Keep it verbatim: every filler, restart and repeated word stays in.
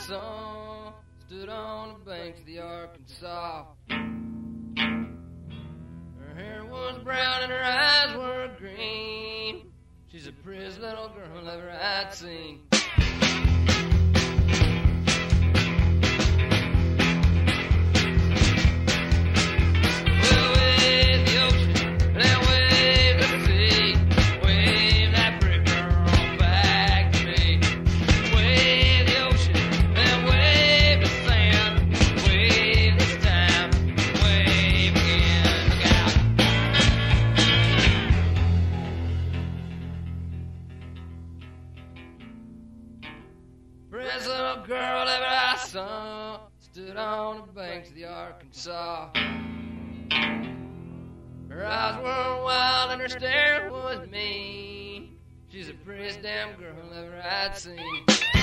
saw stood on the banks of the Arkansas. Her hair was brown and her eyes were green. She's the prettiest little girl ever I'd seen. Prettiest little girl ever I saw stood on the banks of the Arkansas. Her eyes were wild and her stare was mean. She's the prettiest damn girl ever I'd seen.